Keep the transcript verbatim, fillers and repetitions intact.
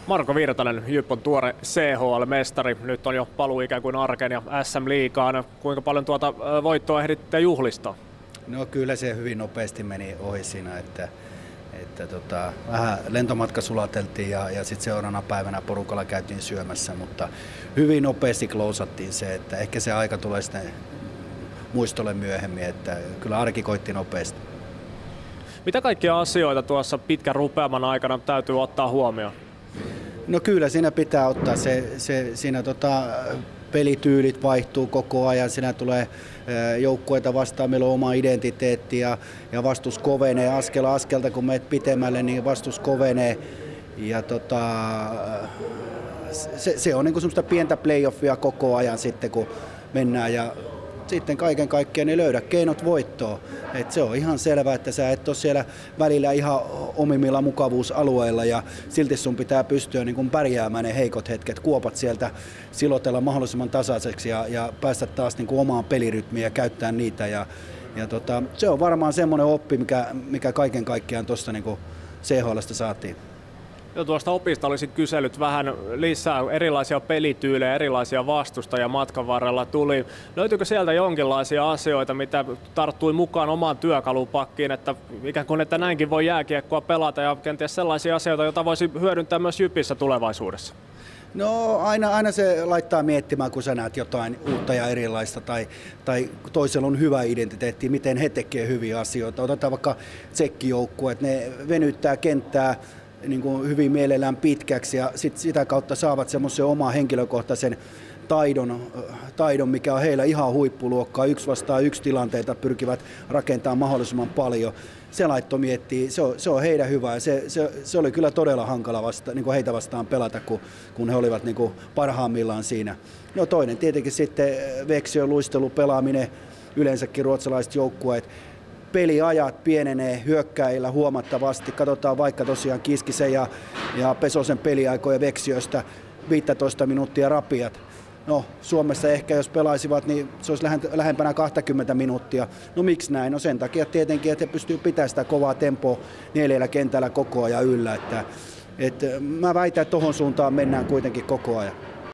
Marko Virtanen, Jyp on tuore C H L-mestari. Nyt on jo paluu ikään kuin arkeen ja S M-liigaan. Kuinka paljon tuota voittoa ehditte juhlistaa? No kyllä se hyvin nopeasti meni ohi siinä, että, että tota, vähän lentomatka sulateltiin ja, ja sitten seuraavana päivänä porukalla käytiin syömässä, mutta hyvin nopeasti klousattiin se, että ehkä se aika tulee sitten muistolle myöhemmin, että kyllä arki koitti nopeasti. Mitä kaikkia asioita tuossa pitkän rupeaman aikana täytyy ottaa huomioon? No kyllä siinä pitää ottaa se, se siinä tota, pelityylit vaihtuu koko ajan, siinä tulee joukkueita vastaan, meillä on oma identiteetti ja, ja vastus kovenee askel askelta, kun menet pitemmälle, niin vastus kovenee ja tota, se, se on niin kuin semmoista pientä playoffia koko ajan sitten, kun mennään ja sitten kaiken kaikkiaan ne löydä keinot voittoon. Et se on ihan selvää, että sä et ole siellä välillä ihan omimmilla mukavuusalueilla ja silti sun pitää pystyä niin kuin pärjäämään ne heikot hetket, kuopat sieltä, silotella mahdollisimman tasaiseksi ja, ja päästä taas niin kuin omaan pelirytmiin ja käyttää niitä. Ja, ja tota, se on varmaan semmoinen oppi, mikä, mikä kaiken kaikkiaan tuosta niin kuin C H L:stä saatiin. Jo tuosta opista olisin kysellyt vähän lisää erilaisia pelityylejä, erilaisia vastustajia matkan varrella tuli. Löytyykö sieltä jonkinlaisia asioita, mitä tarttui mukaan omaan työkalupakkiin, että ikään kuin että näinkin voi jääkiekkoa pelata ja kenties sellaisia asioita, joita voisi hyödyntää myös Jypissä tulevaisuudessa? No aina, aina se laittaa miettimään, kun sä näet jotain uutta ja erilaista tai, tai toisella on hyvä identiteetti, miten he tekevät hyviä asioita. Otetaan vaikka tsekkijoukkue, että ne venyttää kenttää niin kuin hyvin mielellään pitkäksi ja sit sitä kautta saavat semmoisen oman henkilökohtaisen taidon, taidon, mikä on heillä ihan huippuluokkaa. Yksi vastaan yksi tilanteita pyrkivät rakentamaan mahdollisimman paljon. Se laitto miettii, se on, se on heidän hyvä ja se, se, se oli kyllä todella hankala vasta, niin kuin heitä vastaan pelata, kun, kun he olivat niin kuin parhaimmillaan siinä. No toinen tietenkin sitten Veksio, luistelu, pelaaminen, yleensäkin ruotsalaiset joukkueet. Peliajat pienenee hyökkäillä huomattavasti. Katsotaan vaikka tosiaan Kiskisen ja, ja Pesosen peliaikoja Veksiöstä viisitoista minuuttia rapiat. No Suomessa ehkä jos pelaisivat, niin se olisi lähempänä kaksikymmentä minuuttia. No miksi näin? No sen takia tietenkin, että he pystyvät pitämään sitä kovaa tempoa neljällä kentällä koko ajan yllä. Että, että mä väitän, että tohon suuntaan mennään kuitenkin koko ajan.